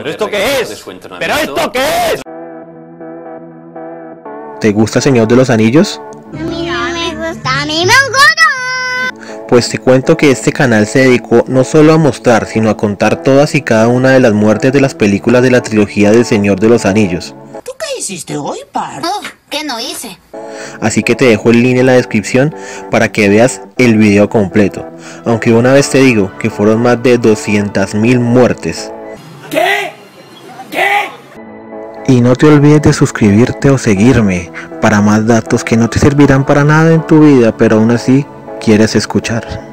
¿Pero esto qué es? ¿Pero esto qué es? ¿Te gusta Señor de los Anillos? A mí no me gusta, a mí me gusta. Pues te cuento que este canal se dedicó no solo a mostrar, sino a contar todas y cada una de las muertes de las películas de la trilogía del Señor de los Anillos. ¿Tú qué hiciste hoy, Par? ¿Qué no hice? Así que te dejo el link en la descripción para que veas el video completo. Aunque una vez te digo que fueron más de 200.000 muertes. ¿Qué? ¿Qué? Y no te olvides de suscribirte o seguirme para más datos que no te servirán para nada en tu vida, pero aún así quieres escuchar.